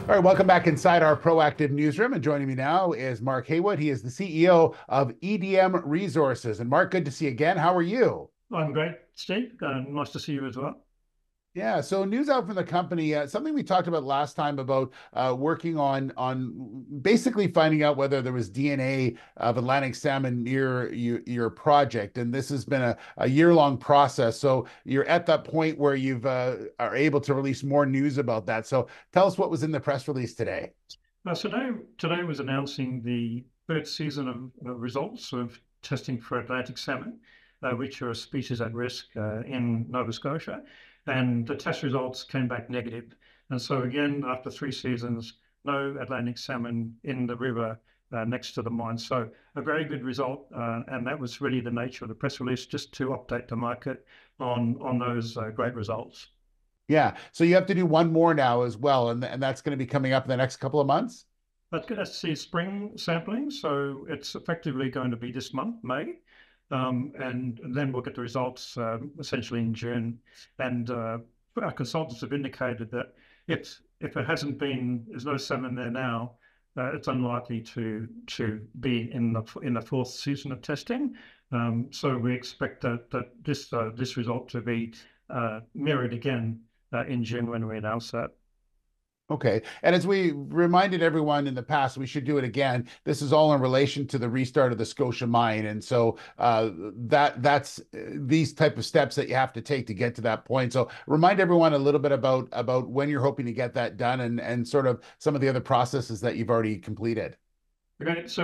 All right, welcome back inside our proactive newsroom. And joining me now is Mark Haywood. He is the CEO of EDM Resources. And Mark, good to see you again. How are you? I'm great, Steve. Nice to see you as well. Yeah, so news out from the company, something we talked about last time about working on basically finding out whether there was DNA of Atlantic salmon near your project, and this has been a year-long process. So you're at that point where you've are able to release more news about that. So tell us what was in the press release today. Today was announcing the third season of results of testing for Atlantic salmon, which are a species at risk in Nova Scotia. And the test results came back negative. And so again, after 3 seasons, no Atlantic salmon in the river next to the mine. So a very good result. And that was really the nature of the press release, just to update the market on those great results. Yeah, so you have to do one more now as well, and that's going to be coming up in the next couple of months. But good to see spring sampling, so it's effectively going to be this month, May, and then we'll get the results essentially in June. And our consultants have indicated that if it hasn't been, there's no salmon there now, it's unlikely to be in the fourth season of testing. So we expect that this result to be mirrored again in June when we announce that. Okay. And as we reminded everyone in the past, we should do it again. This is all in relation to the restart of the Scotia Mine. And so that's these type of steps that you have to take to get to that point. So remind everyone a little bit about when you're hoping to get that done and sort of some of the other processes that you've already completed. Okay, so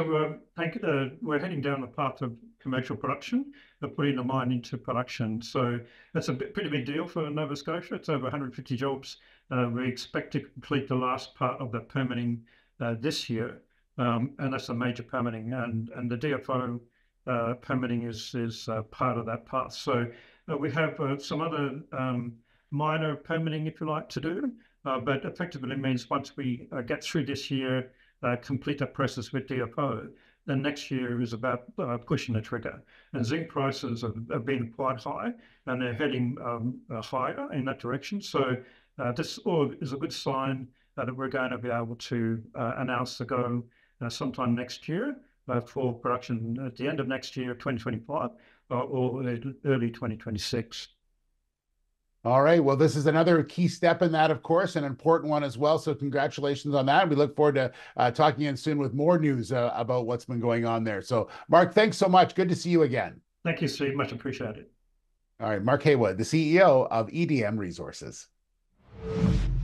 we're heading down the path of commercial production, of putting the mine into production. So that's a pretty big deal for Nova Scotia. It's over 150 jobs. We expect to complete the last part of the permitting this year, and that's a major permitting. And the DFO permitting is part of that path. So we have some other minor permitting, if you like, to do, but effectively it means once we get through this year, complete that process with DFO, then next year is about pushing the trigger. And zinc prices have been quite high, and they're heading higher in that direction. So this all is a good sign that we're going to be able to announce the go sometime next year for production at the end of next year, 2025, or early 2026. All right. Well, this is another key step in that, of course, an important one as well. So congratulations on that. We look forward to talking again soon with more news about what's been going on there. So, Mark, thanks so much. Good to see you again. Thank you, Steve. Much appreciated. All right. Mark Haywood, the CEO of EDM Resources.